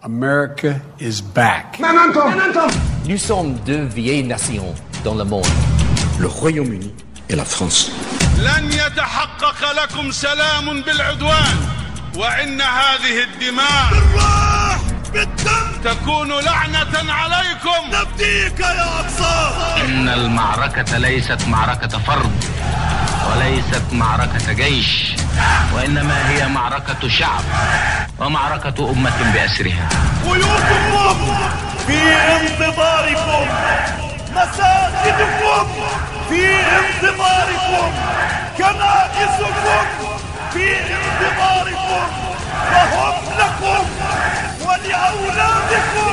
America is back. Nous sommes deux vieilles nations dans le monde. Le Royaume-Uni et la France. لن يتحقق لكم سلام بالعدوان وإن هذه الدماء بالروح بالدم تكون لعنة عليكم نفديك يا أقصى. إن المعركة ليست معركة فرد وليست معركة جيش وإنما هي معركة شعب ومعركة أمة بأسرها. بيوتكم في انتظاركم، مساجدكم في انتظاركم، كنائسكم في انتظاركم، وهم لكم ولأولادكم.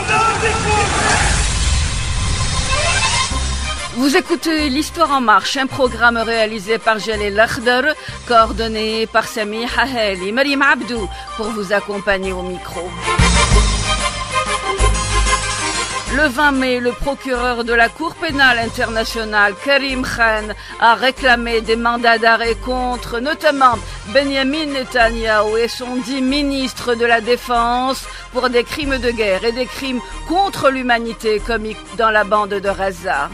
Vous écoutez l'Histoire en marche, un programme réalisé par Jalil Lakhdar, coordonné par Sami Haheli, Marim Abdou, pour vous accompagner au micro. Le 20 mai, le procureur de la Cour pénale internationale, Karim Khan, a réclamé des mandats d'arrêt contre notamment Benjamin Netanyahou et son dit ministre de la Défense pour des crimes de guerre et des crimes contre l'humanité commis dans la bande de Gaza.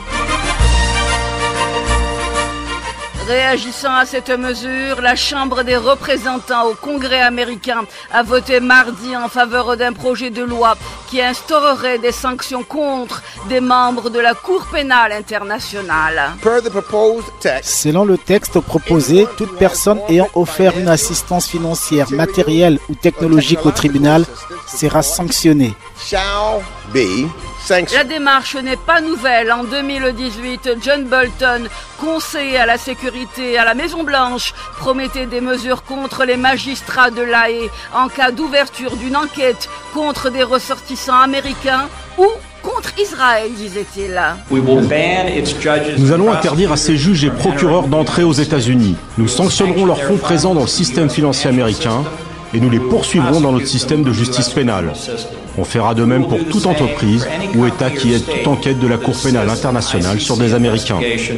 Réagissant à cette mesure, la Chambre des représentants au Congrès américain a voté mardi en faveur d'un projet de loi qui instaurerait des sanctions contre des membres de la Cour pénale internationale. Selon le texte proposé, toute personne ayant offert une assistance financière, matérielle ou technologique au tribunal sera sanctionnée. La démarche n'est pas nouvelle. En 2018, John Bolton, conseiller à la sécurité à la Maison-Blanche, promettait des mesures contre les magistrats de La Haye en cas d'ouverture d'une enquête contre des ressortissants américains ou contre Israël, disait-il. Nous allons interdire à ces juges et procureurs d'entrer aux États-Unis. Nous sanctionnerons leurs fonds présents dans le système financier américain et nous les poursuivrons dans notre système de justice pénale. On fera de même pour toute entreprise ou État qui aide toute enquête de la Cour pénale internationale sur des Américains.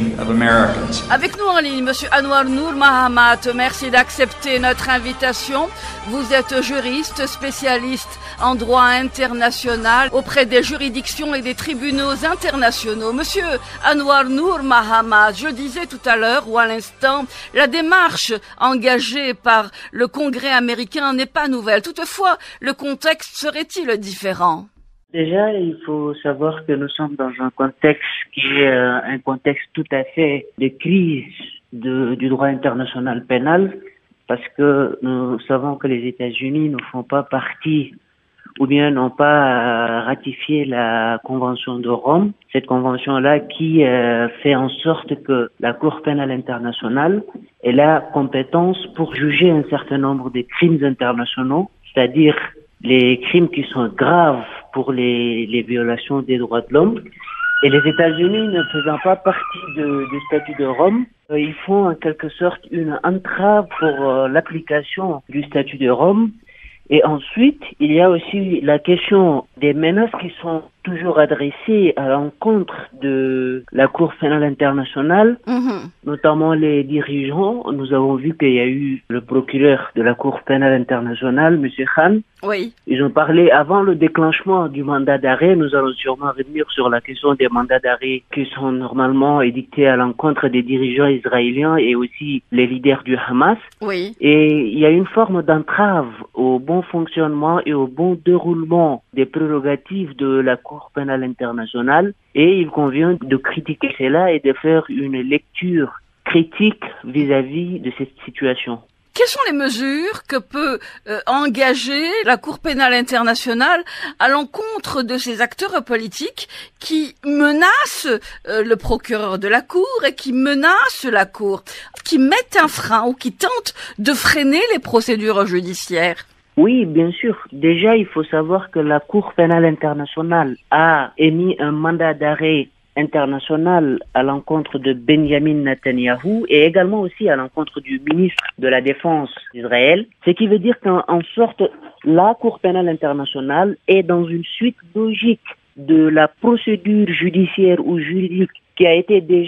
Avec nous en ligne, Monsieur Anwar Noor Mahamat, merci d'accepter notre invitation. Vous êtes juriste, spécialiste en droit international auprès des juridictions et des tribunaux internationaux. Monsieur Anwar Noor Mahamat, je disais tout à l'heure ou à l'instant, la démarche engagée par le Congrès américain n'est pas nouvelle. Toutefois, le contexte serait-il différent? Déjà, il faut savoir que nous sommes dans un contexte qui est un contexte tout à fait de crise du droit international pénal, parce que nous savons que les États-Unis ne font pas partie ou bien n'ont pas ratifié la Convention de Rome, cette convention-là qui fait en sorte que la Cour pénale internationale ait la compétence pour juger un certain nombre de crimes internationaux, c'est-à-dire les crimes qui sont graves pour les violations des droits de l'homme. Et les États-Unis, ne faisant pas partie du statut de Rome, ils font en quelque sorte une entrave pour l'application du statut de Rome. Et ensuite, il y a aussi la question des menaces qui sont toujours adressées à l'encontre de la Cour pénale internationale, notamment les dirigeants. Nous avons vu qu'il y a eu le procureur de la Cour pénale internationale, M. Khan. Oui. Ils ont parlé avant le déclenchement du mandat d'arrêt. Nous allons sûrement revenir sur la question des mandats d'arrêt qui sont normalement édictés à l'encontre des dirigeants israéliens et aussi les leaders du Hamas. Oui. Et il y a une forme d'entrave au bon fonctionnement et au bon déroulement des prérogatives de la Cour pénale internationale, et il convient de critiquer cela et de faire une lecture critique vis-à-vis de cette situation. Quelles sont les mesures que peut engager la Cour pénale internationale à l'encontre de ces acteurs politiques qui menacent le procureur de la Cour et qui menacent la Cour, qui mettent un frein ou qui tentent de freiner les procédures judiciaires? Oui, bien sûr. Déjà, il faut savoir que la Cour pénale internationale a émis un mandat d'arrêt international à l'encontre de Benjamin Netanyahou et également aussi à l'encontre du ministre de la Défense d'Israël. Ce qui veut dire qu'en sorte, la Cour pénale internationale est dans une suite logique de la procédure judiciaire ou juridique qui a été déjà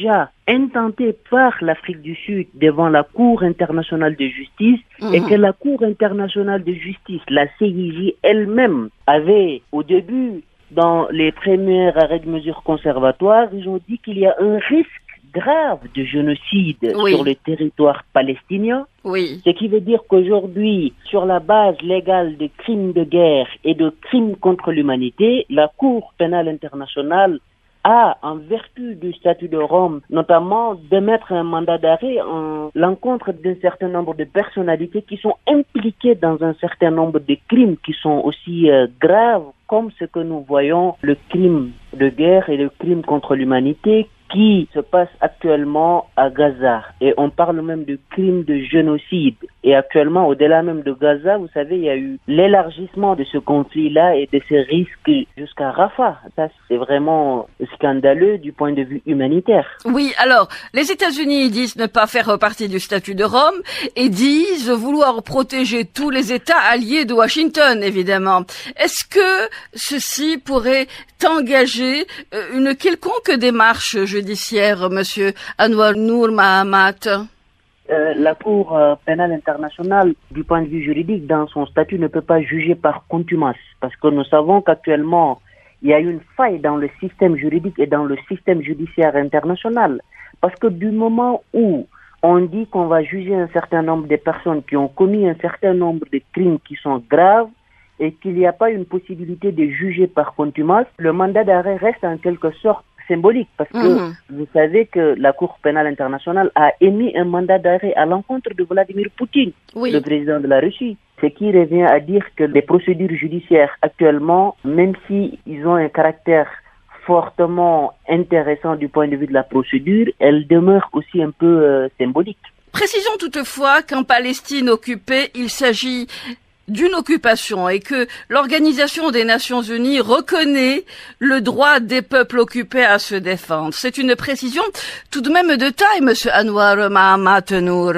intenté par l'Afrique du Sud devant la Cour internationale de justice et que la Cour internationale de justice, la CIJ elle-même, avait au début, dans les premières arrêts de mesures conservatoires, ils ont dit qu'il y a un risque grave de génocide sur le territoire palestinien. Ce qui veut dire qu'aujourd'hui, sur la base légale des crimes de guerre et de crimes contre l'humanité, la Cour pénale internationale a, en vertu du statut de Rome, notamment d'émettre un mandat d'arrêt en l'encontre d'un certain nombre de personnalités qui sont impliquées dans un certain nombre de crimes qui sont aussi graves, comme ce que nous voyons, le crime de guerre et le crime contre l'humanité qui se passe actuellement à Gaza. Et on parle même de crime de génocide. Et actuellement, au-delà même de Gaza, vous savez, il y a eu l'élargissement de ce conflit-là et de ces risques jusqu'à Rafah. Ça, c'est vraiment scandaleux du point de vue humanitaire. Oui, alors, les États-Unis disent ne pas faire partie du statut de Rome et disent vouloir protéger tous les États alliés de Washington, évidemment. Est-ce que ceci pourrait engager une quelconque démarche judiciaire, monsieur Anwar Noor Mahamat? La Cour pénale internationale, du point de vue juridique, dans son statut, ne peut pas juger par contumace, parce que nous savons qu'actuellement, il y a une faille dans le système juridique et dans le système judiciaire international. Parce que du moment où on dit qu'on va juger un certain nombre de personnes qui ont commis un certain nombre de crimes qui sont graves, et qu'il n'y a pas une possibilité de juger par contumace, le mandat d'arrêt reste en quelque sorte symbolique, parce que vous savez que la Cour pénale internationale a émis un mandat d'arrêt à l'encontre de Vladimir Poutine, le président de la Russie. Ce qui revient à dire que les procédures judiciaires actuellement, même si ils ont un caractère fortement intéressant du point de vue de la procédure, elles demeurent aussi un peu symboliques. Précisons toutefois qu'en Palestine occupée, il s'agit d'une occupation et que l'Organisation des Nations Unies reconnaît le droit des peuples occupés à se défendre. C'est une précision tout de même de taille, monsieur Anwar Mahamat Noor.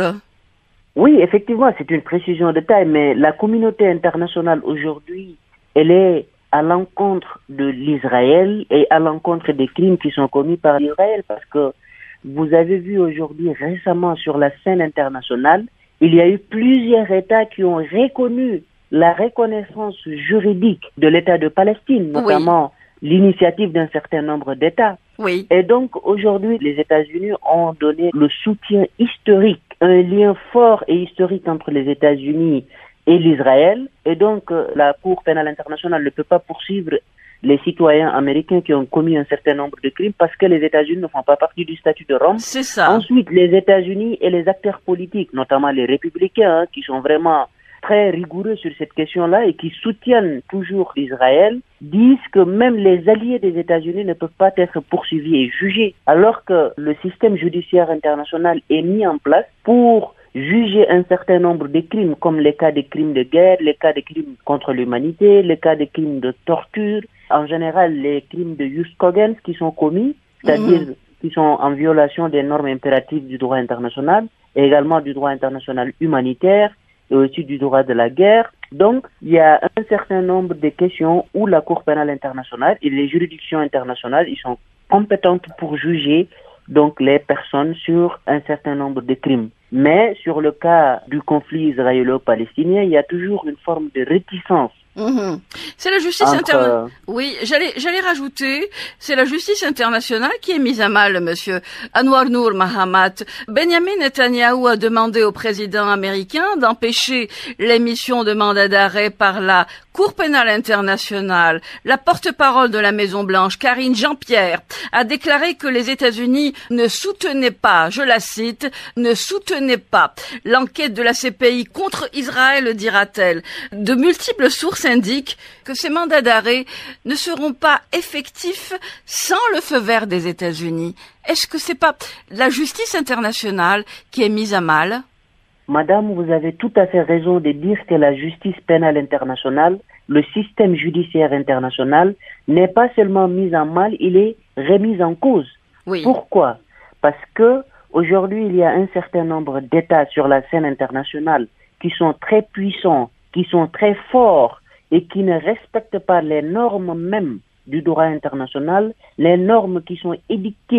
Oui, effectivement, c'est une précision de taille, mais la communauté internationale aujourd'hui, elle est à l'encontre de l'Israël et à l'encontre des crimes qui sont commis par l'Israël, parce que vous avez vu aujourd'hui récemment sur la scène internationale, il y a eu plusieurs États qui ont reconnu la reconnaissance juridique de l'État de Palestine, notamment l'initiative d'un certain nombre d'États. Et donc, aujourd'hui, les États-Unis ont donné le soutien historique, un lien fort et historique entre les États-Unis et l'Israël. Et donc, la Cour pénale internationale ne peut pas poursuivre les citoyens américains qui ont commis un certain nombre de crimes parce que les États-Unis ne font pas partie du statut de Rome. C'est ça. Ensuite, les États-Unis et les acteurs politiques, notamment les républicains, qui sont vraiment très rigoureux sur cette question-là et qui soutiennent toujours Israël, disent que même les alliés des États-Unis ne peuvent pas être poursuivis et jugés, alors que le système judiciaire international est mis en place pour juger un certain nombre de crimes, comme les cas de crimes de guerre, les cas de crimes contre l'humanité, les cas de crimes de torture, en général les crimes de jus cogens qui sont commis, c'est-à-dire qui sont en violation des normes impératives du droit international, et également du droit international humanitaire, et aussi du droit de la guerre. Donc, il y a un certain nombre de questions où la Cour pénale internationale et les juridictions internationales, ils sont compétentes pour juger donc les personnes sur un certain nombre de crimes. Mais sur le cas du conflit israélo-palestinien, il y a toujours une forme de réticence. C'est la justice internationale. Oui, j'allais rajouter, c'est la justice internationale qui est mise à mal, monsieur Anwar Noor Mahamat. Benjamin Netanyahou a demandé au président américain d'empêcher l'émission de mandat d'arrêt par la Cour pénale internationale. La porte-parole de la Maison-Blanche, Karine Jean-Pierre, a déclaré que les États-Unis ne soutenaient pas, je la cite, ne soutenaient pas l'enquête de la CPI contre Israël, dira-t-elle. De multiples sources indiquent que ces mandats d'arrêt ne seront pas effectifs sans le feu vert des États-Unis. Est-ce que c'est pas la justice internationale qui est mise à mal? Madame, vous avez tout à fait raison de dire que la justice pénale internationale, le système judiciaire international, n'est pas seulement mis en mal, il est remis en cause. Pourquoi? Parce que aujourd'hui, il y a un certain nombre d'États sur la scène internationale qui sont très puissants, qui sont très forts et qui ne respectent pas les normes même du droit international, les normes qui sont édictées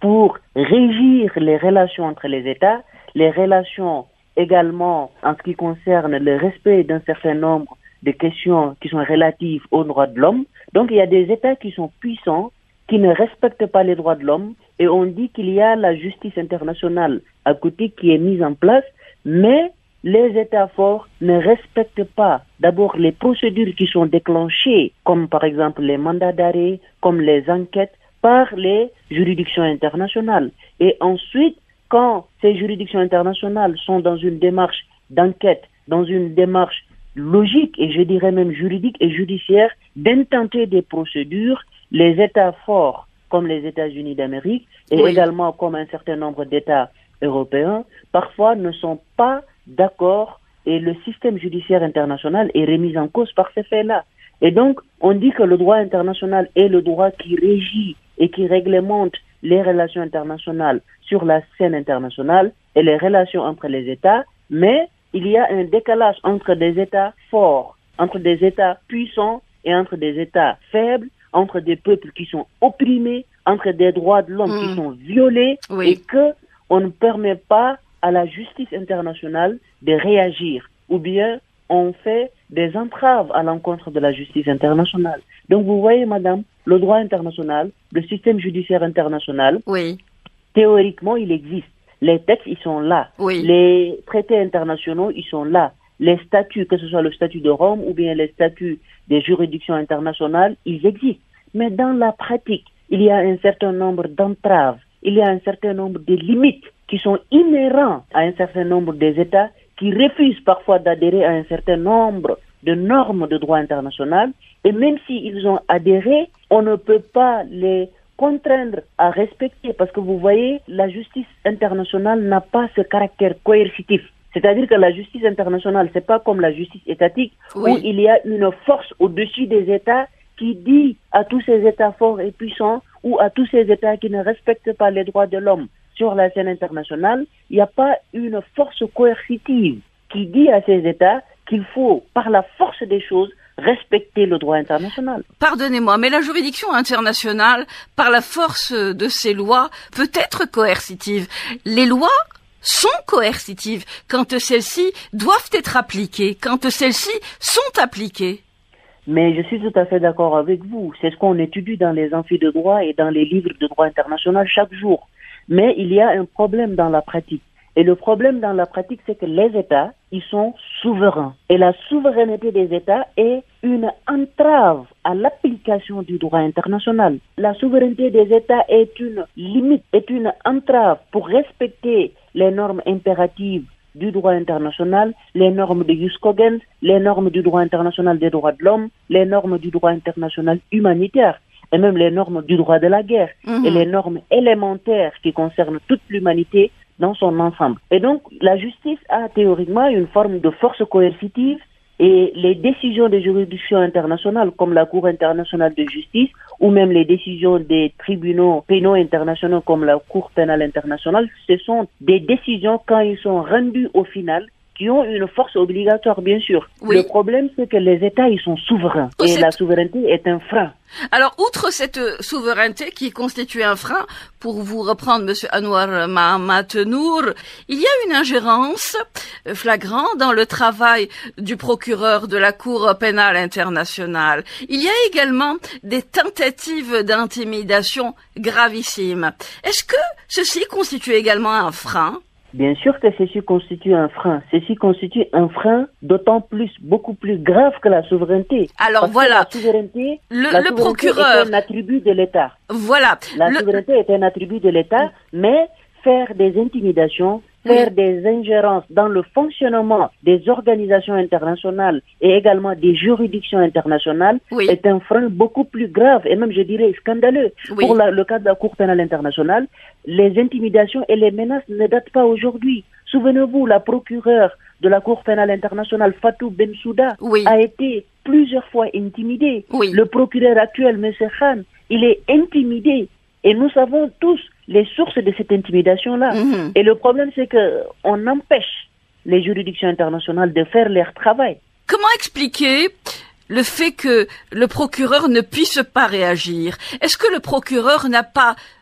pour régir les relations entre les États, les relations également en ce qui concerne le respect d'un certain nombre de questions qui sont relatives aux droits de l'homme. Donc il y a des États qui sont puissants, qui ne respectent pas les droits de l'homme, et on dit qu'il y a la justice internationale à côté qui est mise en place, mais les États forts ne respectent pas d'abord les procédures qui sont déclenchées, comme par exemple les mandats d'arrêt, comme les enquêtes par les juridictions internationales. Et ensuite, quand ces juridictions internationales sont dans une démarche d'enquête, dans une démarche logique et je dirais même juridique et judiciaire, d'intenter des procédures, les États forts comme les États-Unis d'Amérique et également comme un certain nombre d'États européens, parfois ne sont pas d'accord et le système judiciaire international est remis en cause par ces faits-là. Et donc, on dit que le droit international est le droit qui régit et qui réglemente les relations internationales sur la scène internationale et les relations entre les États, mais il y a un décalage entre des États forts, entre des États puissants et entre des États faibles, entre des peuples qui sont opprimés, entre des droits de l'homme qui sont violés et que on ne permet pas à la justice internationale de réagir ou bien on fait des entraves à l'encontre de la justice internationale. Donc vous voyez, madame, le droit international, le système judiciaire international, théoriquement, il existe. Les textes, ils sont là. Les traités internationaux, ils sont là. Les statuts, que ce soit le statut de Rome ou bien les statuts des juridictions internationales, ils existent. Mais dans la pratique, il y a un certain nombre d'entraves, il y a un certain nombre de limites qui sont inhérents à un certain nombre des États qui refusent parfois d'adhérer à un certain nombre de normes de droit international. Et même s'ils ont adhéré, on ne peut pas les contraindre à respecter parce que vous voyez, la justice internationale n'a pas ce caractère coercitif. C'est-à-dire que la justice internationale, c'est pas comme la justice étatique où il y a une force au-dessus des États qui dit à tous ces États forts et puissants ou à tous ces États qui ne respectent pas les droits de l'homme sur la scène internationale, il n'y a pas une force coercitive qui dit à ces États qu'il faut, par la force des choses, respecter le droit international. Pardonnez-moi, mais la juridiction internationale, par la force de ses lois, peut être coercitive. Les lois sont coercitives quand celles-ci doivent être appliquées, quand celles-ci sont appliquées. Mais je suis tout à fait d'accord avec vous. C'est ce qu'on étudie dans les amphis de droit et dans les livres de droit international chaque jour. Mais il y a un problème dans la pratique. Et le problème dans la pratique, c'est que les États, ils sont souverains. Et la souveraineté des États est une entrave à l'application du droit international. La souveraineté des États est une limite, est une entrave pour respecter les normes impératives du droit international, les normes de jus cogens, les normes du droit international des droits de l'homme, les normes du droit international humanitaire et même les normes du droit de la guerre et les normes élémentaires qui concernent toute l'humanité dans son ensemble. Et donc, la justice a théoriquement une forme de force coercitive et les décisions des juridictions internationales comme la Cour internationale de justice ou même les décisions des tribunaux pénaux internationaux comme la Cour pénale internationale, ce sont des décisions quand ils sont rendus au final qui ont une force obligatoire, bien sûr. Le problème, c'est que les États, ils sont souverains et la souveraineté est un frein. Alors, outre cette souveraineté qui constitue un frein, pour vous reprendre Monsieur Anouar Mahamat Nour, il y a une ingérence flagrante dans le travail du procureur de la Cour pénale internationale. Il y a également des tentatives d'intimidation gravissimes. Est-ce que ceci constitue également un frein ? Bien sûr que ceci constitue un frein. Ceci constitue un frein d'autant plus, beaucoup plus grave que la souveraineté. Alors voilà, la souveraineté, le procureur est un attribut de l'État. Voilà. La souveraineté est un attribut de l'État, mais faire des intimidations, faire des ingérences dans le fonctionnement des organisations internationales et également des juridictions internationales est un frein beaucoup plus grave et même, je dirais, scandaleux. Pour le cas de la Cour pénale internationale, les intimidations et les menaces ne datent pas aujourd'hui. Souvenez-vous, la procureure de la Cour pénale internationale, Fatou Bensouda, a été plusieurs fois intimidée. Le procureur actuel, M. Khan, il est intimidé. Et nous savons tous les sources de cette intimidation-là. Et le problème, c'est qu'on empêche les juridictions internationales de faire leur travail. Comment expliquer le fait que le procureur ne puisse pas réagir? Est-ce que le procureur n'a pas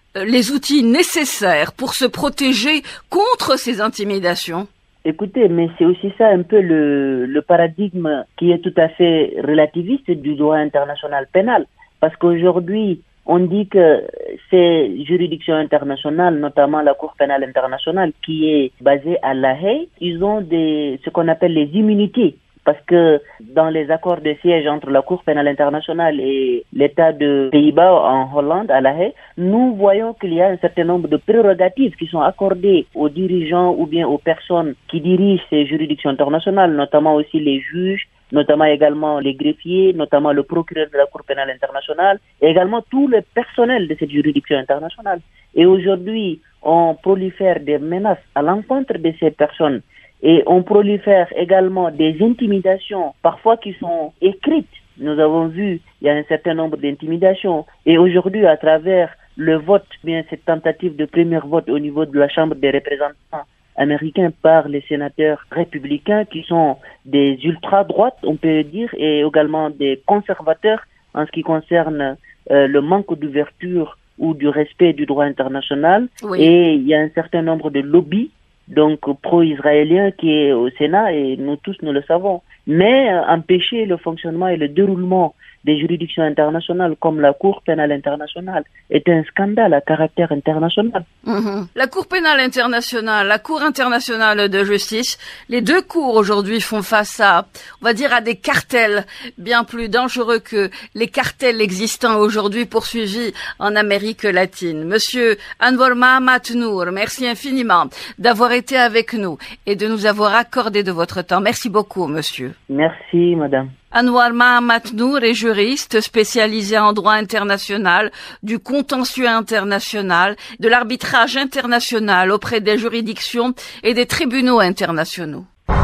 les outils nécessaires pour se protéger contre ces intimidations? Écoutez, mais c'est aussi ça un peu le paradigme qui est tout à fait relativiste du droit international pénal. Parce qu'aujourd'hui, on dit que ces juridictions internationales, notamment la Cour pénale internationale, qui est basée à La Haye, ils ont ce qu'on appelle les immunités. Parce que dans les accords de siège entre la Cour pénale internationale et l'État de Pays-Bas en Hollande, à La Haye, nous voyons qu'il y a un certain nombre de prérogatives qui sont accordées aux dirigeants ou bien aux personnes qui dirigent ces juridictions internationales, notamment aussi les juges, notamment également les greffiers, notamment le procureur de la Cour pénale internationale, et également tout le personnel de cette juridiction internationale. Et aujourd'hui, on prolifère des menaces à l'encontre de ces personnes. Et on prolifère également des intimidations, parfois qui sont écrites. Nous avons vu, il y a un certain nombre d'intimidations. Et aujourd'hui, à travers le vote, bien cette tentative de premier vote au niveau de la Chambre des représentants américains par les sénateurs républicains qui sont des ultra-droites, on peut dire, et également des conservateurs en ce qui concerne le manque d'ouverture ou du respect du droit international. Oui. Et il y a un certain nombre de lobbies donc pro-israélien qui est au Sénat et nous tous nous le savons. Mais empêcher le fonctionnement et le déroulement des juridictions internationales comme la Cour pénale internationale est un scandale à caractère international. La Cour pénale internationale, la Cour internationale de justice, les deux cours aujourd'hui font face à, on va dire, à des cartels bien plus dangereux que les cartels existants aujourd'hui poursuivis en Amérique latine. Monsieur Anwar Mahamat Nour, merci infiniment d'avoir été avec nous et de nous avoir accordé de votre temps. Merci beaucoup, monsieur. Merci, madame. Anwar Mahamat Nour est juriste spécialisé en droit international, du contentieux international, de l'arbitrage international auprès des juridictions et des tribunaux internationaux.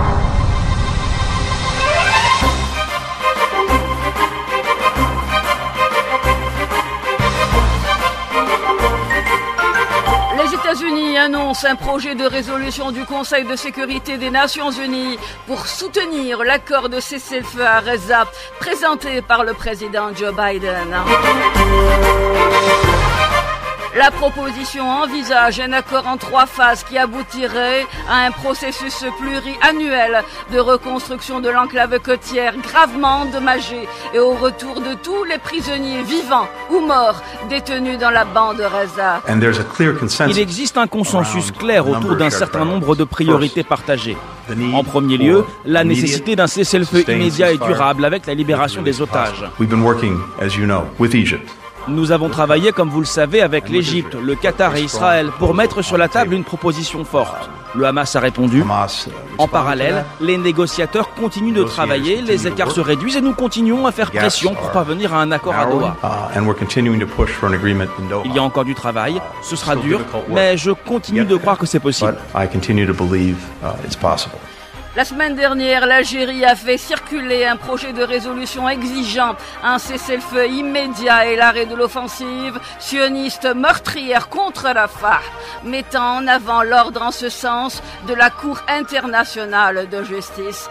Les États-Unis annoncent un projet de résolution du Conseil de sécurité des Nations Unies pour soutenir l'accord de cessez-le-feu à Gaza présenté par le président Joe Biden. La proposition envisage un accord en 3 phases qui aboutirait à un processus pluriannuel de reconstruction de l'enclave côtière gravement endommagée et au retour de tous les prisonniers vivants ou morts détenus dans la bande de Gaza. Il existe un consensus clair autour d'un certain nombre de priorités partagées. En premier lieu, la nécessité d'un cessez-le-feu immédiat et durable avec la libération des otages. Nous avons travaillé, comme vous le savez, avec l'Égypte, le Qatar et Israël pour mettre sur la table une proposition forte. Le Hamas a répondu. En parallèle, les négociateurs continuent de travailler, les écarts se réduisent et nous continuons à faire pression pour parvenir à un accord à Doha. Il y a encore du travail, ce sera dur, mais je continue de croire que c'est possible. La semaine dernière, l'Algérie a fait circuler un projet de résolution exigeant un cessez-le-feu immédiat et l'arrêt de l'offensive sioniste meurtrière contre Rafah, mettant en avant l'ordre en ce sens de la Cour internationale de justice.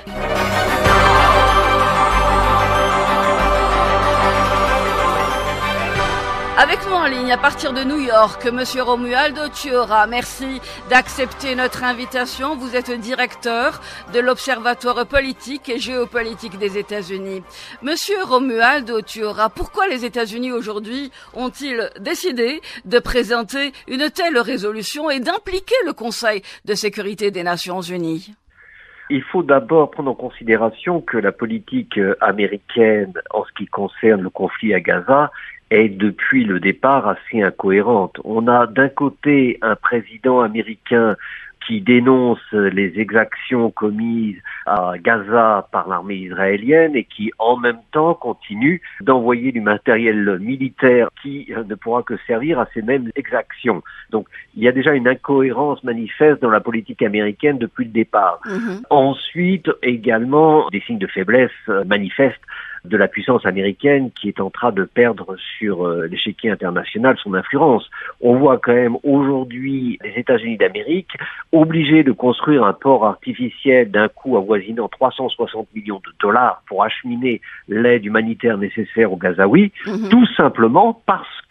Avec nous en ligne à partir de New York, Monsieur Romualdo Tjora, merci d'accepter notre invitation. Vous êtes directeur de l'Observatoire politique et géopolitique des États-Unis. Monsieur Romualdo Tjora, pourquoi les États-Unis aujourd'hui ont-ils décidé de présenter une telle résolution et d'impliquer le Conseil de sécurité des Nations Unies ? Il faut d'abord prendre en considération que la politique américaine en ce qui concerne le conflit à Gaza est depuis le départ assez incohérente. On a d'un côté un président américain qui dénonce les exactions commises à Gaza par l'armée israélienne et qui en même temps continue d'envoyer du matériel militaire qui ne pourra que servir à ces mêmes exactions. Donc il y a déjà une incohérence manifeste dans la politique américaine depuis le départ. Ensuite, également, des signes de faiblesse manifestes de la puissance américaine qui est en train de perdre sur l'échiquier international son influence. On voit quand même aujourd'hui les États-Unis d'Amérique obligés de construire un port artificiel d'un coût avoisinant 360 millions de dollars pour acheminer l'aide humanitaire nécessaire aux Gazaouis, tout simplement parce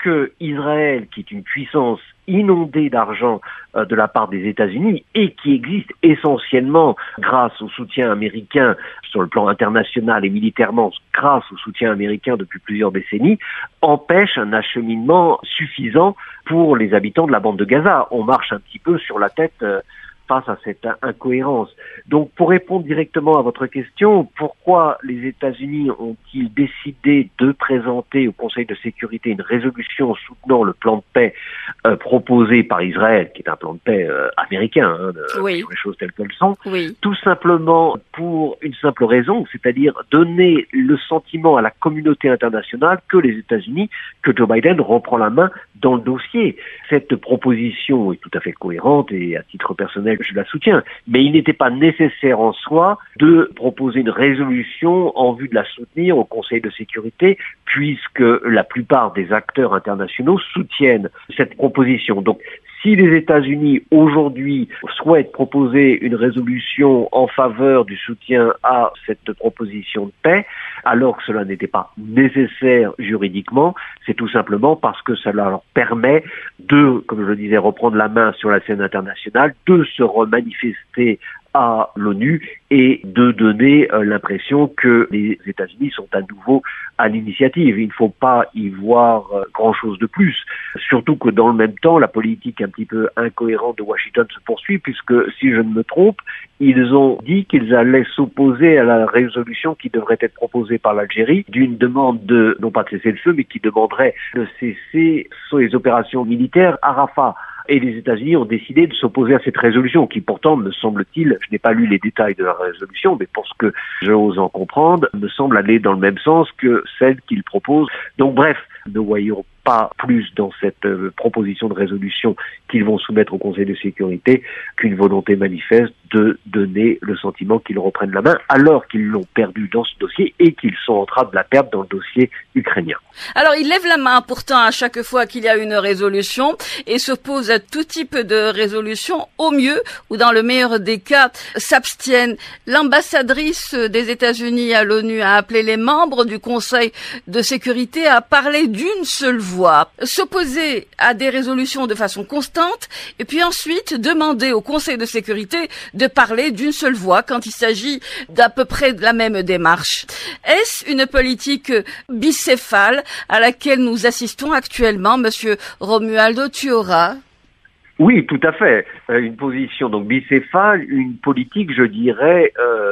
que Israël, qui est une puissance inondée d'argent de la part des États-Unis et qui existe essentiellement grâce au soutien américain sur le plan international et militairement grâce au soutien américain depuis plusieurs décennies, empêche un acheminement suffisant pour les habitants de la bande de Gaza. On marche un petit peu sur la tête face à cette incohérence. Donc, pour répondre directement à votre question, pourquoi les États-Unis ont-ils décidé de présenter au Conseil de sécurité une résolution soutenant le plan de paix proposé par Israël, qui est un plan de paix américain, sur les choses telles qu'elles sont, tout simplement pour une simple raison, c'est-à-dire donner le sentiment à la communauté internationale que les États-Unis, que Joe Biden reprend la main dans le dossier. Cette proposition est tout à fait cohérente et à titre personnel, je la soutiens. Mais il n'était pas nécessaire en soi de proposer une résolution en vue de la soutenir au Conseil de sécurité, puisque la plupart des acteurs internationaux soutiennent cette proposition. Donc, si les États-Unis aujourd'hui souhaitent proposer une résolution en faveur du soutien à cette proposition de paix, alors que cela n'était pas nécessaire juridiquement, c'est tout simplement parce que cela leur permet de, comme je le disais, reprendre la main sur la scène internationale, de se remanifester à l'ONU et de donner l'impression que les États-Unis sont à nouveau à l'initiative. Il ne faut pas y voir grand-chose de plus. Surtout que dans le même temps, la politique un petit peu incohérente de Washington se poursuit, puisque, si je ne me trompe, ils ont dit qu'ils allaient s'opposer à la résolution qui devrait être proposée par l'Algérie d'une demande de, non pas de cesser le feu, mais qui demanderait de cesser les opérations militaires à Rafah. Et les États-Unis ont décidé de s'opposer à cette résolution, qui pourtant, me semble-t-il, je n'ai pas lu les détails de la résolution, mais pour ce que j'ose en comprendre, me semble aller dans le même sens que celle qu'ils proposent. Donc bref, ne voyons pas plus dans cette proposition de résolution qu'ils vont soumettre au Conseil de sécurité qu'une volonté manifeste de donner le sentiment qu'ils reprennent la main, alors qu'ils l'ont perdu dans ce dossier et qu'ils sont en train de la perdre dans le dossier ukrainien. Alors, ils lèvent la main pourtant à chaque fois qu'il y a une résolution et s'opposent à tout type de résolution, au mieux ou dans le meilleur des cas s'abstiennent. L'ambassadrice des États-Unis à l'ONU a appelé les membres du Conseil de sécurité à parler d'une seule voix, s'opposer à des résolutions de façon constante et puis ensuite demander au Conseil de sécurité de parler d'une seule voix quand il s'agit d'à peu près de la même démarche. Est-ce une politique bicéphale à laquelle nous assistons actuellement, Monsieur Romualdo Tjóra? Oui, tout à fait. Une position donc bicéphale, une politique, je dirais,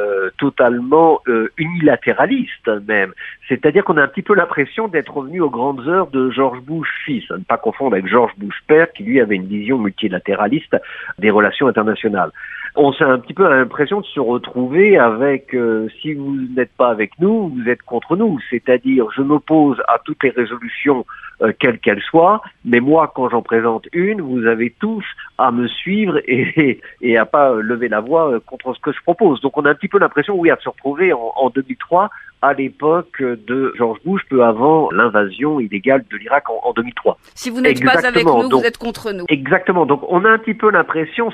totalement unilatéraliste même. C'est-à-dire qu'on a un petit peu l'impression d'être revenu aux grandes heures de George Bush fils, à ne pas confondre avec George Bush père, qui lui avait une vision multilatéraliste des relations internationales. On s'est un petit peu l'impression de se retrouver avec si vous n'êtes pas avec nous, vous êtes contre nous. C'est-à-dire, je m'oppose à toutes les résolutions, quelles qu'elles soient, mais moi, quand j'en présente une, vous avez tous à me suivre et à pas lever la voix contre ce que je propose. Donc on a un petit peu l'impression, oui, à se retrouver en 2003, à l'époque de George Bush, peu avant l'invasion illégale de l'Irak en 2003. Si vous n'êtes pas avec nous, donc, vous êtes contre nous. Exactement. Donc on a un petit peu l'impression,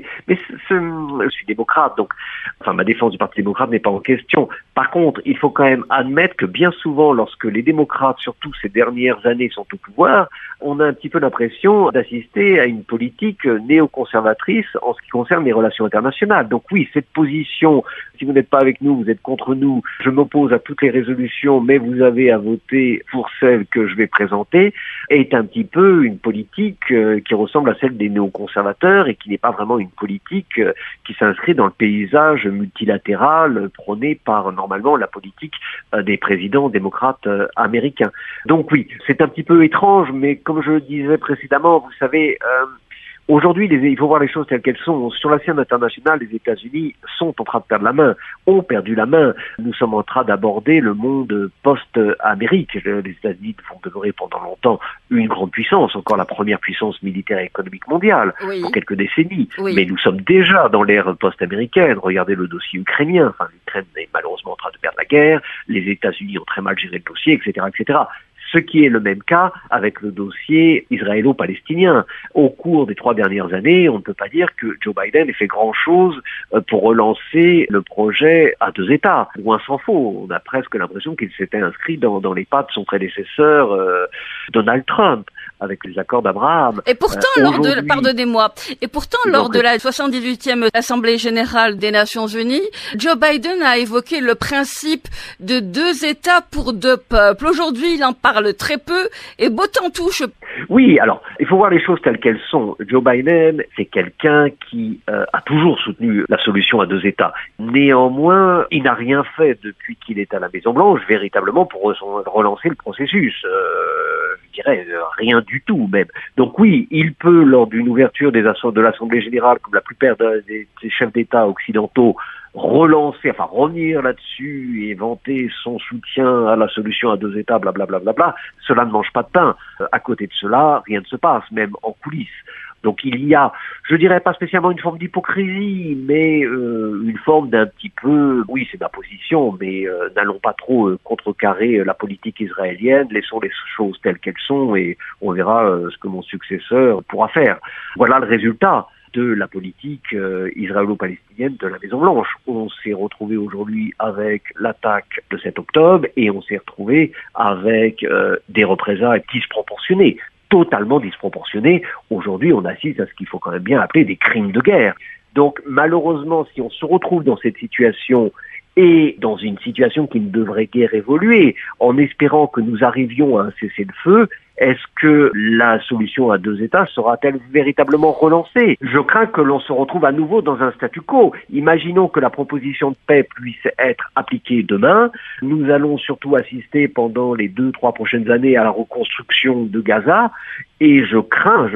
je suis démocrate, donc enfin ma défense du Parti démocrate n'est pas en question. Par contre, il faut quand même admettre que bien souvent, lorsque les démocrates, surtout ces dernières années, sont au pouvoir, on a un petit peu l'impression d'assister à une politique néoconservatrice en ce qui concerne les relations internationales. Donc oui, cette position, si vous n'êtes pas avec nous, vous êtes contre nous, je m'oppose à toutes les résolutions, mais vous avez à voter pour celle que je vais présenter, est un petit peu une politique qui ressemble à celle des néoconservateurs et qui n'est pas vraiment une politique qui s'inscrit dans le paysage multilatéral prôné par normalement la politique des présidents démocrates américains. Donc oui, c'est un petit peu étrange, mais comme je le disais précédemment, vous savez, aujourd'hui, il faut voir les choses telles qu'elles sont. Sur la scène internationale, les États-Unis sont en train de perdre la main, ont perdu la main. Nous sommes en train d'aborder le monde post-Amérique. Les États-Unis vont demeurer pendant longtemps une grande puissance, encore la première puissance militaire et économique mondiale, pour quelques décennies. Oui. Mais nous sommes déjà dans l'ère post-américaine. Regardez le dossier ukrainien. Enfin, l'Ukraine est malheureusement en train de perdre la guerre. Les États-Unis ont très mal géré le dossier, etc., etc. Ce qui est le même cas avec le dossier israélo-palestinien. Au cours des 3 dernières années, on ne peut pas dire que Joe Biden ait fait grand-chose pour relancer le projet à 2 États. Loin s'en faut. On a presque l'impression qu'il s'était inscrit dans les pas de son prédécesseur Donald Trump, avec les accords d'Abraham. Et pourtant, lors de la 78e Assemblée générale des Nations Unies, Joe Biden a évoqué le principe de 2 États pour 2 peuples. Aujourd'hui, il en parle très peu et beau temps touche. Oui, alors, il faut voir les choses telles qu'elles sont. Joe Biden, c'est quelqu'un qui a toujours soutenu la solution à 2 États. Néanmoins, il n'a rien fait depuis qu'il est à la Maison-Blanche, véritablement, pour relancer le processus. Je dirais rien du tout, même. Donc oui, il peut, lors d'une ouverture de l'Assemblée générale, comme la plupart des chefs d'État occidentaux, revenir là-dessus et vanter son soutien à la solution à 2 États, blablabla. Cela ne mange pas de pain. À côté de cela, rien ne se passe, même en coulisses. Donc il y a, je dirais pas spécialement une forme d'hypocrisie, mais une forme d'un petit peu, oui c'est ma position, mais n'allons pas trop contrecarrer la politique israélienne, laissons les choses telles qu'elles sont et on verra ce que mon successeur pourra faire. Voilà le résultat de la politique israélo-palestinienne de la Maison-Blanche. On s'est retrouvé aujourd'hui avec l'attaque de 7 octobre et on s'est retrouvé avec des représailles disproportionnées. Totalement disproportionné. Aujourd'hui, on assiste à ce qu'il faut quand même bien appeler des crimes de guerre. Donc, malheureusement, si on se retrouve dans cette situation et dans une situation qui ne devrait guère évoluer, en espérant que nous arrivions à un cessez-le-feu, est-ce que la solution à 2 États sera-t-elle véritablement relancée? Je crains que l'on se retrouve à nouveau dans un statu quo. Imaginons que la proposition de paix puisse être appliquée demain. Nous allons surtout assister pendant les 2-3 prochaines années à la reconstruction de Gaza. Et je crains,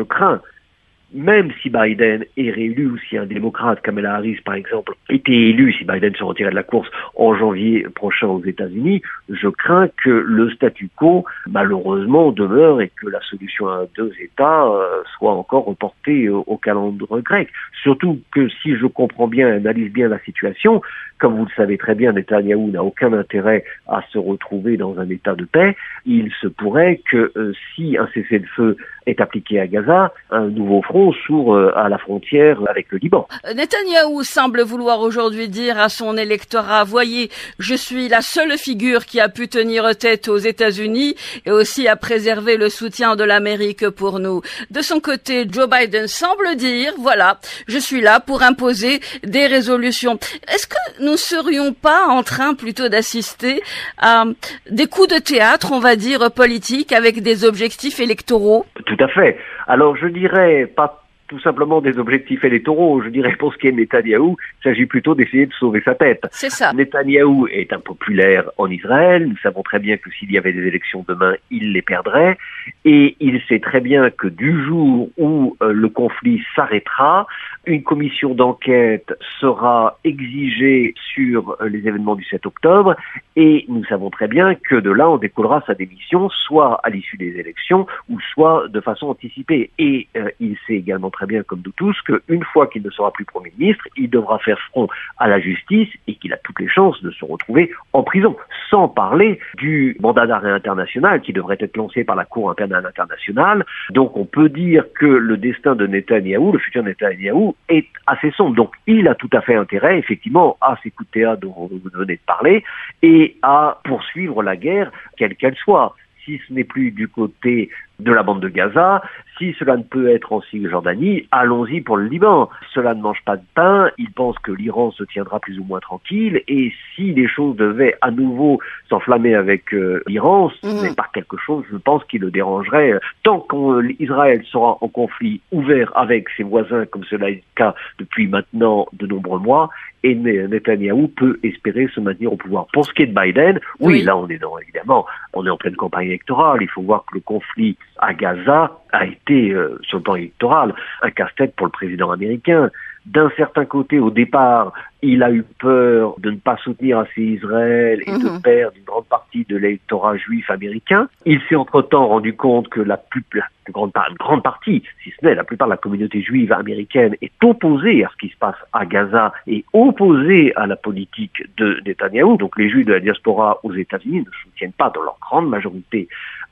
même si Biden est réélu ou si un démocrate, Kamala Harris par exemple, était élu, si Biden se retirait de la course en janvier prochain aux États-Unis, je crains que le statu quo, malheureusement, demeure et que la solution à 2 États soit encore reportée au calendrier grec. Surtout que si je comprends bien et analyse bien la situation, comme vous le savez très bien, Netanyahou n'a aucun intérêt à se retrouver dans un état de paix. Il se pourrait que si un cessez-le-feu est appliqué à Gaza, un nouveau front s'ouvre à la frontière avec le Liban. Netanyahou semble vouloir aujourd'hui dire à son électorat, voyez, je suis la seule figure qui a pu tenir tête aux États-Unis et aussi à préserver le soutien de l'Amérique pour nous. De son côté, Joe Biden semble dire, voilà, je suis là pour imposer des résolutions. Est-ce que nous serions pas en train plutôt d'assister à des coups de théâtre, on va dire, politiques avec des objectifs électoraux? Tout à fait. Alors je dirais pas tout simplement des objectifs électoraux. Je dirais pour ce qui est de Netanyahou, il s'agit plutôt d'essayer de sauver sa tête. C'est ça. Netanyahou est impopulaire en Israël. Nous savons très bien que s'il y avait des élections demain, il les perdrait. Et il sait très bien que du jour où le conflit s'arrêtera, une commission d'enquête sera exigée sur les événements du 7 octobre. Et nous savons très bien que de là, on découlera sa démission, soit à l'issue des élections, ou soit de façon anticipée. Et il sait également très bien, comme nous tous, qu'une fois qu'il ne sera plus Premier ministre, il devra faire front à la justice et qu'il a toutes les chances de se retrouver en prison. Sans parler du mandat d'arrêt international qui devrait être lancé par la Cour pénale internationale. Donc on peut dire que le destin de Netanyahou, le futur Netanyahou, est assez sombre. Donc il a tout à fait intérêt, effectivement, à ces coups de théâtre dont vous venez de parler et à poursuivre la guerre, quelle qu'elle soit. Si ce n'est plus du côté de la bande de Gaza, si cela ne peut être en Cisjordanie, allons-y pour le Liban. Cela ne mange pas de pain, il pense que l'Iran se tiendra plus ou moins tranquille, et si les choses devaient à nouveau s'enflammer avec l'Iran, ce n'est pas quelque chose, je pense, qui le dérangerait. Tant qu'Israël sera en conflit ouvert avec ses voisins, comme cela est le cas depuis maintenant de nombreux mois, et Netanyahou peut espérer se maintenir au pouvoir. Pour ce qui est de Biden, oui, là on est évidemment, on est en pleine campagne électorale, il faut voir que le conflit à Gaza a été, sur le plan électoral, un casse-tête pour le président américain. D'un certain côté, au départ, il a eu peur de ne pas soutenir assez Israël et de perdre une grande partie de l'électorat juif américain. Il s'est entre-temps rendu compte que la grande partie, si ce n'est la plupart de la communauté juive américaine, est opposée à ce qui se passe à Gaza et opposée à la politique de Netanyahou. Donc les juifs de la diaspora aux États-Unis ne soutiennent pas dans leur grande majorité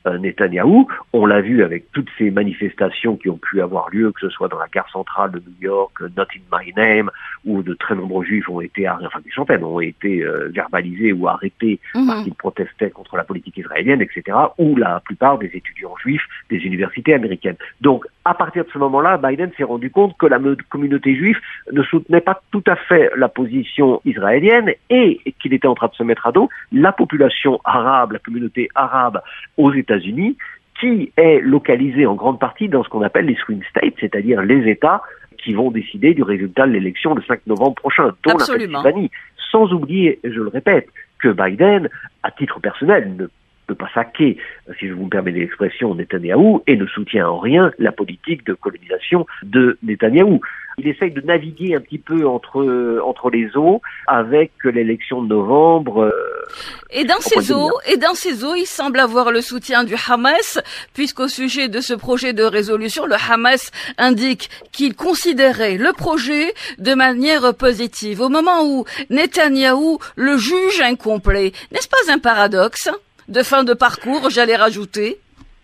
Netanyahou. On l'a vu avec toutes ces manifestations qui ont pu avoir lieu, que ce soit dans la gare centrale de New York, Not in My Name, où de très nombreux juifs ont été, enfin des centaines ont été verbalisés ou arrêtés parce qu'ils protestaient contre la politique israélienne, etc., ou la plupart des étudiants juifs des universités américaines. Donc, à partir de ce moment-là, Biden s'est rendu compte que la communauté juive ne soutenait pas tout à fait la position israélienne et qu'il était en train de se mettre à dos la population arabe, la communauté arabe aux États-Unis, qui est localisée en grande partie dans ce qu'on appelle les swing states, c'est-à-dire les États qui vont décider du résultat de l'élection le 5 novembre prochain, dont la Pennsylvanie. Sans oublier, je le répète, que Biden, à titre personnel, ne peut pas saquer, si je vous me permettez l'expression, Netanyahou, et ne soutient en rien la politique de colonisation de Netanyahou. Il essaye de naviguer un petit peu entre les eaux avec l'élection de novembre. Et dans ces eaux, il semble avoir le soutien du Hamas, puisqu'au sujet de ce projet de résolution, le Hamas indique qu'il considérait le projet de manière positive. Au moment où Netanyahou le juge incomplet, n'est-ce pas un paradoxe de fin de parcours, j'allais rajouter?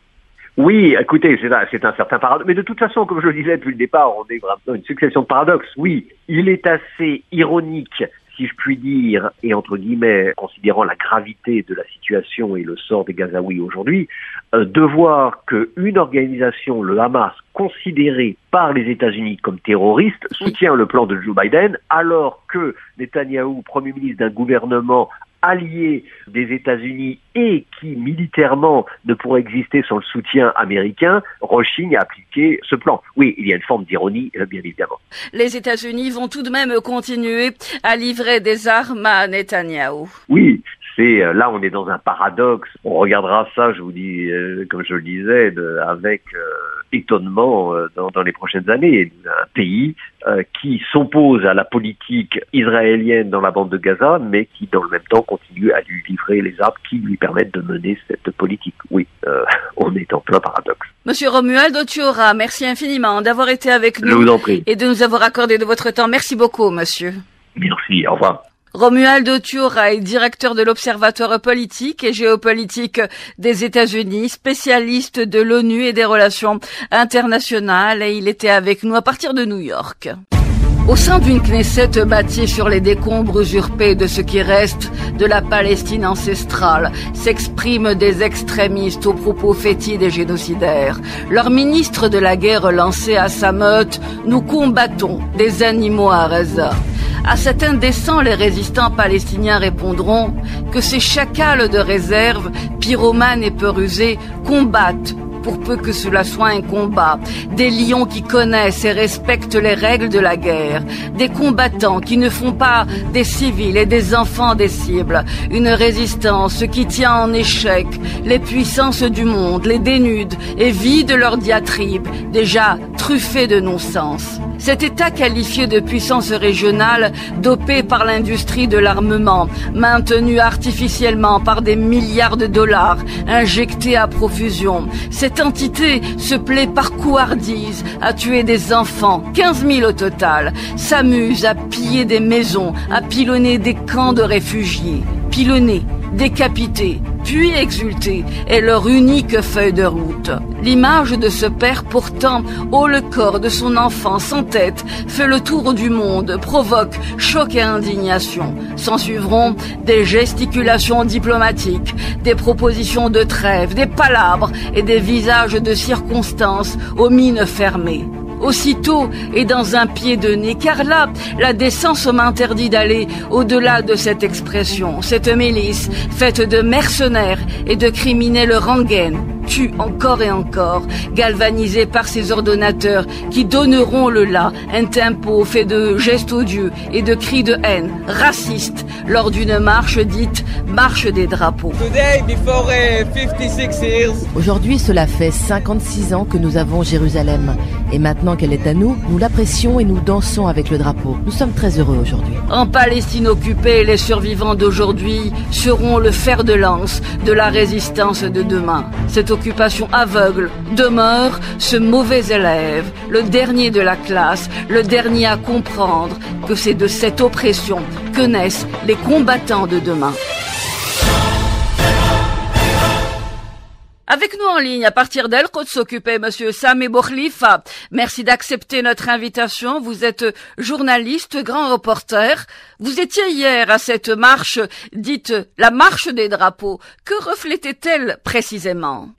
Oui, écoutez, c'est un certain paradoxe. Mais de toute façon, comme je le disais depuis le départ, on est vraiment dans une succession de paradoxes. Oui, il est assez ironique, si je puis dire, et entre guillemets, considérant la gravité de la situation et le sort des Gazaouis aujourd'hui, de voir qu'une organisation, le Hamas, considérée par les États-Unis comme terroriste, soutient le plan de Joe Biden, alors que Netanyahou, Premier ministre d'un gouvernement allié des États-Unis et qui militairement ne pourrait exister sans le soutien américain, rechigne à appliquer ce plan. Oui, il y a une forme d'ironie, bien évidemment. Les États-Unis vont tout de même continuer à livrer des armes à Netanyahou. Oui, là on est dans un paradoxe. On regardera ça, je vous dis, comme je le disais, avec étonnement dans les prochaines années. Un pays qui s'oppose à la politique israélienne dans la bande de Gaza, mais qui dans le même temps continue à lui livrer les armes qui lui permettent de mener cette politique. Oui, on est en plein paradoxe. Monsieur Romualdo Tchiora, merci infiniment d'avoir été avec nous. Je vous en prie. Et de nous avoir accordé de votre temps. Merci beaucoup, monsieur. Merci, au revoir. Romualdo Tchiora est directeur de l'Observatoire politique et géopolitique des États-Unis, spécialiste de l'ONU et des relations internationales, et il était avec nous à partir de New York. Au sein d'une Knesset bâtie sur les décombres usurpés de ce qui reste de la Palestine ancestrale, s'expriment des extrémistes aux propos fétides et génocidaires. Leur ministre de la guerre lancé à sa meute « Nous combattons des animaux à Gaza ». À cet indécent, les résistants palestiniens répondront que ces chacals de réserve, pyromanes et peu rusés, combattent pour peu que cela soit un combat, des lions qui connaissent et respectent les règles de la guerre, des combattants qui ne font pas des civils et des enfants des cibles, une résistance qui tient en échec les puissances du monde, les dénude et vide leurs diatribes, déjà truffées de non-sens. Cet État qualifié de puissance régionale, dopé par l'industrie de l'armement, maintenu artificiellement par des milliards de dollars, injectés à profusion, cette entité se plaît par couardise à tuer des enfants, 15 000 au total, s'amuse à piller des maisons, à pilonner des camps de réfugiés. Pilonner, décapiter, puis exulter est leur unique feuille de route. L'image de ce père pourtant haut le corps de son enfant sans tête fait le tour du monde, provoque choc et indignation. S'en suivront des gesticulations diplomatiques, des propositions de trêve, des palabres et des visages de circonstances aux mines fermées. Aussitôt et dans un pied de nez, car là, la décence m'interdit d'aller au-delà de cette expression. Cette milice, faite de mercenaires et de criminels rengaines, tue encore et encore, galvanisée par ses ordonnateurs qui donneront le là, un tempo fait de gestes odieux et de cris de haine, racistes, lors d'une marche dite marche des drapeaux. Aujourd'hui, cela fait 56 ans que nous avons Jérusalem. Et maintenant qu'elle est à nous, nous l'apprécions et nous dansons avec le drapeau. Nous sommes très heureux aujourd'hui. En Palestine occupée, les survivants d'aujourd'hui seront le fer de lance de la résistance de demain. Cette occupation aveugle demeure ce mauvais élève, le dernier de la classe, le dernier à comprendre que c'est de cette oppression que naissent les combattants de demain. Avec nous en ligne, à partir d'El-Quds s'occupait Monsieur Sami Boukhlifa. Merci d'accepter notre invitation. Vous êtes journaliste, grand reporter. Vous étiez hier à cette marche dite la marche des drapeaux. Que reflétait-elle précisément?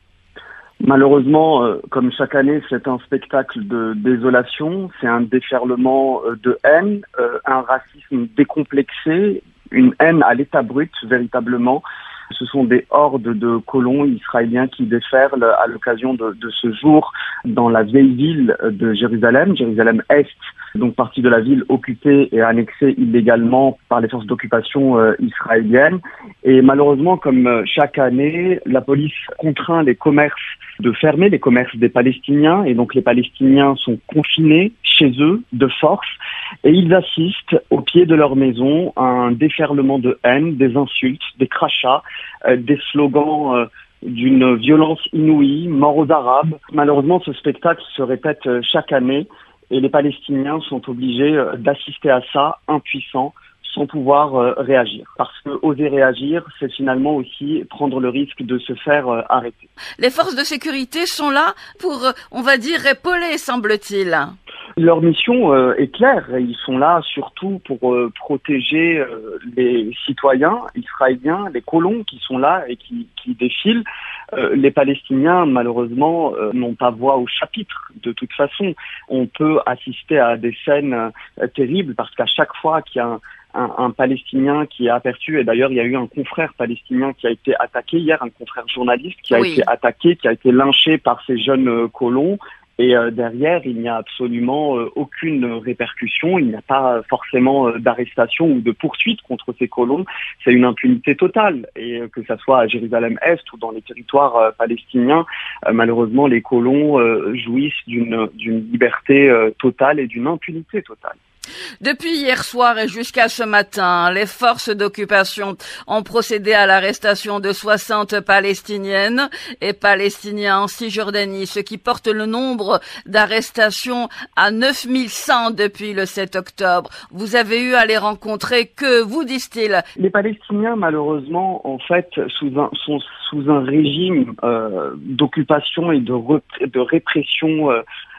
Malheureusement, comme chaque année, c'est un spectacle de désolation, c'est un déferlement de haine, un racisme décomplexé, une haine à l'état brut, véritablement. Ce sont des hordes de colons israéliens qui déferlent à l'occasion de ce jour dans la vieille ville de Jérusalem, Jérusalem-Est, donc partie de la ville occupée et annexée illégalement par les forces d'occupation israéliennes. Et malheureusement, comme chaque année, la police contraint les commerces de fermer, les commerces des Palestiniens, et donc les Palestiniens sont confinés chez eux de force, et ils assistent au pied de leur maison à un déferlement de haine, des insultes, des crachats, des slogans d'une violence inouïe, mort aux Arabes. Malheureusement, ce spectacle se répète chaque année, et les Palestiniens sont obligés d'assister à ça, impuissants, sans pouvoir réagir. Parce que oser réagir, c'est finalement aussi prendre le risque de se faire arrêter. Les forces de sécurité sont là pour, on va dire, épauler, semble-t-il. Leur mission est claire. Ils sont là surtout pour protéger les citoyens israéliens, les colons qui sont là et qui défilent. Les Palestiniens, malheureusement, n'ont pas voix au chapitre. De toute façon, on peut assister à des scènes terribles parce qu'à chaque fois qu'il y a un Palestinien qui est aperçu, et d'ailleurs il y a eu un confrère palestinien qui a été attaqué hier, un confrère journaliste qui a été attaqué, qui a été lynché par ces jeunes colons, et derrière il n'y a absolument aucune répercussion, il n'y a pas forcément d'arrestation ou de poursuite contre ces colons, c'est une impunité totale, et que ça soit à Jérusalem-Est ou dans les territoires palestiniens, malheureusement les colons jouissent d'une liberté totale et d'une impunité totale. Depuis hier soir et jusqu'à ce matin, les forces d'occupation ont procédé à l'arrestation de 60 Palestiniennes et Palestiniens en Cisjordanie, ce qui porte le nombre d'arrestations à 9100 depuis le 7 octobre. Vous avez eu à les rencontrer, que vous disent-ils? Les Palestiniens, malheureusement, en fait, sont sous un régime d'occupation et de répression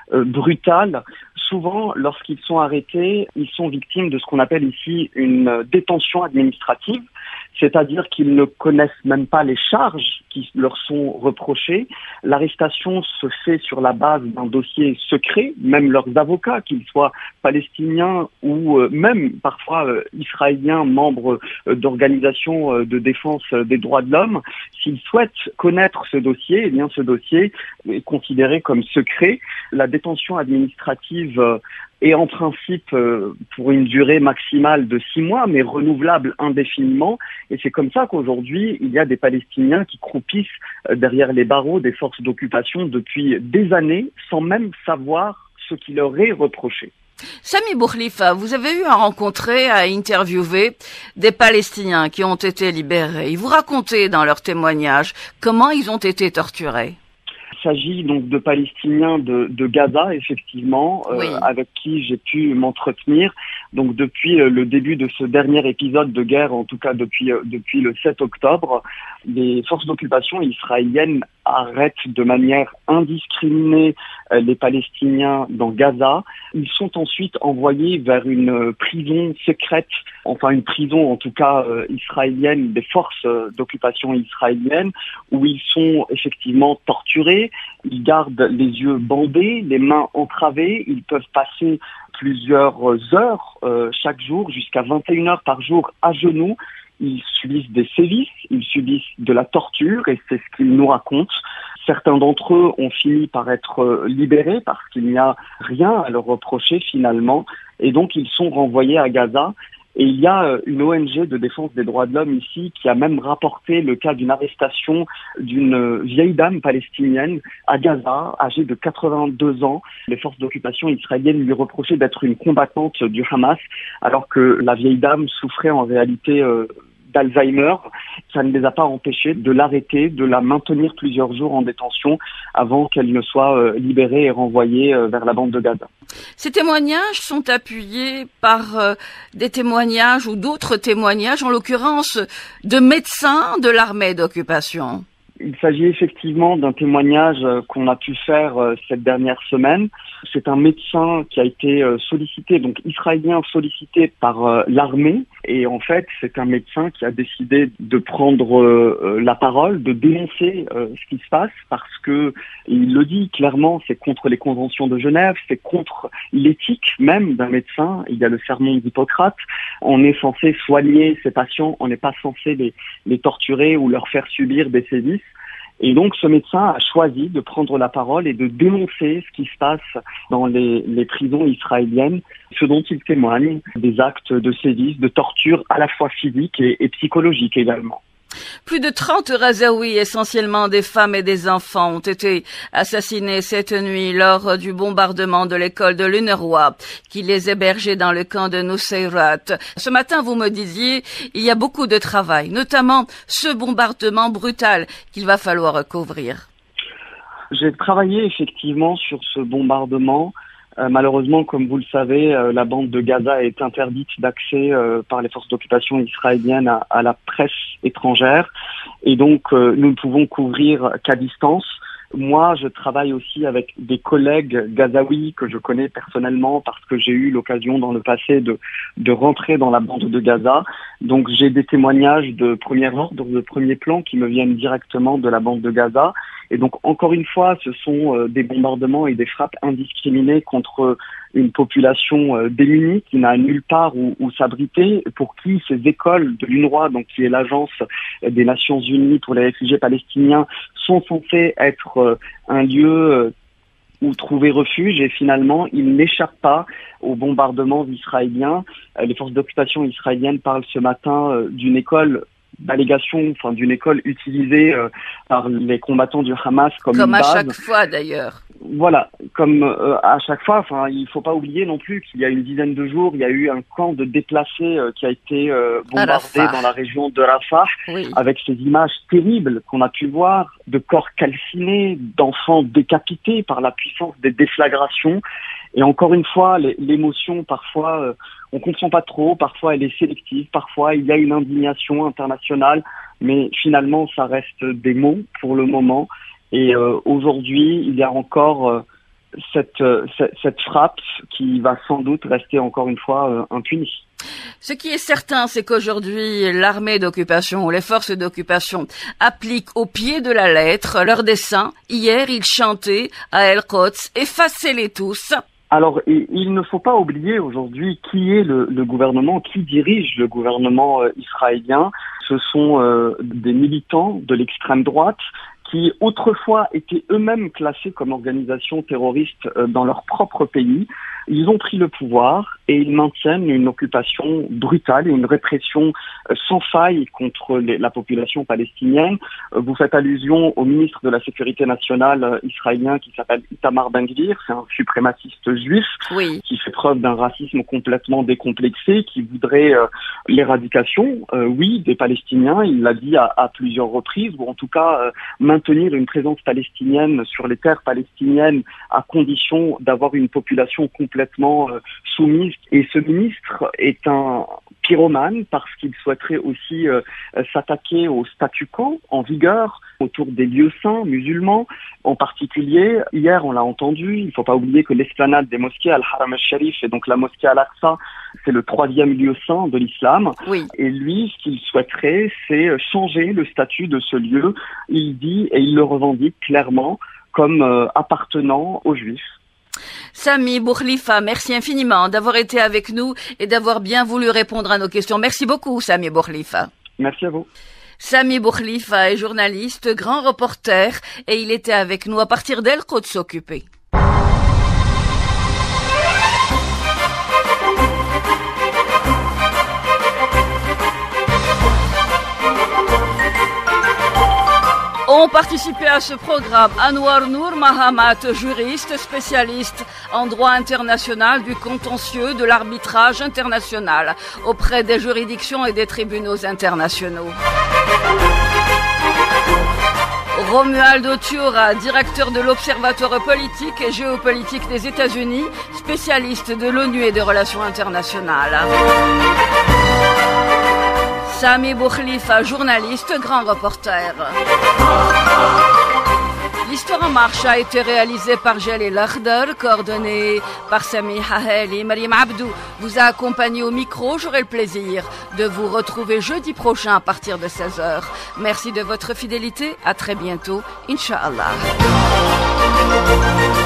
brutale. Souvent, lorsqu'ils sont arrêtés, ils sont victimes de ce qu'on appelle ici une détention administrative, c'est-à-dire qu'ils ne connaissent même pas les charges qui leur sont reprochées. L'arrestation se fait sur la base d'un dossier secret, même leurs avocats, qu'ils soient palestiniens ou même parfois israéliens, membres d'organisations de défense des droits de l'homme, s'ils souhaitent connaître ce dossier, eh bien ce dossier est considéré comme secret. La détention administrative est en principe pour une durée maximale de 6 mois, mais renouvelable indéfiniment. Et c'est comme ça qu'aujourd'hui, il y a des Palestiniens qui croupissent derrière les barreaux des forces d'occupation depuis des années, sans même savoir ce qui leur est reproché. Sami Boukhlifa, vous avez eu à rencontrer, à interviewer des Palestiniens qui ont été libérés. Ils vous racontaient dans leurs témoignages comment ils ont été torturés. Il s'agit donc de Palestiniens de Gaza, effectivement, avec qui j'ai pu m'entretenir. Donc depuis le début de ce dernier épisode de guerre, en tout cas depuis le 7 octobre, les forces d'occupation israéliennes arrêtent de manière indiscriminée les Palestiniens dans Gaza. Ils sont ensuite envoyés vers une prison secrète, enfin une prison en tout cas israélienne, des forces d'occupation israéliennes, où ils sont effectivement torturés. Ils gardent les yeux bandés, les mains entravées. Ils peuvent passer plusieurs heures chaque jour, jusqu'à 21 heures par jour à genoux. Ils subissent des sévices, ils subissent de la torture, et c'est ce qu'ils nous racontent. Certains d'entre eux ont fini par être libérés parce qu'il n'y a rien à leur reprocher finalement, et donc ils sont renvoyés à Gaza. Et il y a une ONG de défense des droits de l'homme ici qui a même rapporté le cas d'une arrestation d'une vieille dame palestinienne à Gaza, âgée de 82 ans. Les forces d'occupation israéliennes lui reprochaient d'être une combattante du Hamas, alors que la vieille dame souffrait en réalité d'Alzheimer. Ça ne les a pas empêchés de l'arrêter, de la maintenir plusieurs jours en détention avant qu'elle ne soit libérée et renvoyée vers la bande de Gaza. Ces témoignages sont appuyés par des témoignages ou d'autres témoignages, en l'occurrence de médecins de l'armée d'occupation. Il s'agit effectivement d'un témoignage qu'on a pu faire cette dernière semaine. C'est un médecin qui a été sollicité, donc israélien sollicité par l'armée. Et en fait, c'est un médecin qui a décidé de prendre la parole, de dénoncer ce qui se passe, parce que il le dit clairement, c'est contre les conventions de Genève, c'est contre l'éthique même d'un médecin. Il y a le sermon d'Hippocrate. On est censé soigner ses patients, on n'est pas censé les torturer ou leur faire subir des sévices. Et donc, ce médecin a choisi de prendre la parole et de dénoncer ce qui se passe dans les prisons israéliennes, ce dont il témoigne, des actes de sévices, de torture à la fois physique et psychologique également. Plus de 30 Razaouis, essentiellement des femmes et des enfants, ont été assassinés cette nuit lors du bombardement de l'école de l'UNRWA qui les hébergeait dans le camp de Nuseirat. Ce matin, vous me disiez, il y a beaucoup de travail, notamment ce bombardement brutal qu'il va falloir couvrir. J'ai travaillé effectivement sur ce bombardement. Malheureusement, comme vous le savez, la bande de Gaza est interdite d'accès par les forces d'occupation israéliennes à la presse étrangère. Et donc, nous ne pouvons couvrir qu'à distance. Moi, je travaille aussi avec des collègues gazaouis que je connais personnellement parce que j'ai eu l'occasion dans le passé de rentrer dans la bande de Gaza. Donc, j'ai des témoignages de premier ordre, de premier plan qui me viennent directement de la bande de Gaza. Et donc, encore une fois, ce sont des bombardements et des frappes indiscriminées contre une population démunie qui n'a nulle part où s'abriter, pour qui ces écoles de l'UNRWA, donc qui est l'agence des Nations Unies pour les réfugiés palestiniens, sont censées être un lieu où trouver refuge, et finalement, ils n'échappent pas aux bombardements israéliens. Les forces d'occupation israéliennes parlent ce matin d'une école d'une école utilisée par les combattants du Hamas comme une base. Comme à chaque fois d'ailleurs. Voilà, comme à chaque fois. Enfin, il faut pas oublier non plus qu'il y a une dizaine de jours, il y a eu un camp de déplacés qui a été bombardé dans la région de Rafah, avec ces images terribles qu'on a pu voir de corps calcinés, d'enfants décapités par la puissance des déflagrations. Et encore une fois, l'émotion, parfois, on comprend pas trop, parfois elle est sélective, parfois il y a une indignation internationale, mais finalement, ça reste des mots pour le moment. Et aujourd'hui, il y a encore cette frappe qui va sans doute rester encore une fois impunie. Ce qui est certain, c'est qu'aujourd'hui, l'armée d'occupation ou les forces d'occupation appliquent au pied de la lettre leurs desseins. Hier, ils chantaient à El-Quds, effacez-les tous. Alors, il ne faut pas oublier aujourd'hui qui est le gouvernement, qui dirige le gouvernement israélien. Ce sont des militants de l'extrême droite qui autrefois étaient eux-mêmes classés comme organisations terroristes dans leur propre pays. Ils ont pris le pouvoir et ils maintiennent une occupation brutale et une répression sans faille contre la population palestinienne. Vous faites allusion au ministre de la Sécurité nationale israélien qui s'appelle Itamar Ben-Gvir, c'est un suprémaciste juif qui fait preuve d'un racisme complètement décomplexé, qui voudrait l'éradication, des Palestiniens, il l'a dit à plusieurs reprises, ou en tout cas maintenir une présence palestinienne sur les terres palestiniennes à condition d'avoir une population complètement soumise. Et ce ministre est un pyromane parce qu'il souhaiterait aussi s'attaquer au statu quo en vigueur autour des lieux saints musulmans. En particulier, hier on l'a entendu, il ne faut pas oublier que l'esplanade des mosquées Al-Haram al-Sharif et donc la mosquée Al-Aqsa, c'est le 3e lieu saint de l'islam. Et lui, ce qu'il souhaiterait, c'est changer le statut de ce lieu. Il dit et il le revendique clairement comme appartenant aux Juifs. Sami Boukhlifa, merci infiniment d'avoir été avec nous et d'avoir bien voulu répondre à nos questions. Merci beaucoup, Sami Boukhlifa. Merci à vous. Sami Boukhlifa est journaliste, grand reporter, et il était avec nous à partir d'El-Quds occupé. Ont participé à ce programme Anwar Nour Mahamat, juriste, spécialiste en droit international, du contentieux, de l'arbitrage international auprès des juridictions et des tribunaux internationaux. Romualdo Tiura, directeur de l'Observatoire politique et géopolitique des États-Unis, spécialiste de l'ONU et des relations internationales. Sami Boukhlifa, journaliste, grand reporter. L'Histoire en marche a été réalisée par Jalil Akhdar, coordonnée par Sami Haheli. Mariam Abdou vous a accompagné au micro. J'aurai le plaisir de vous retrouver jeudi prochain à partir de 16h. Merci de votre fidélité. À très bientôt, Inch'Allah.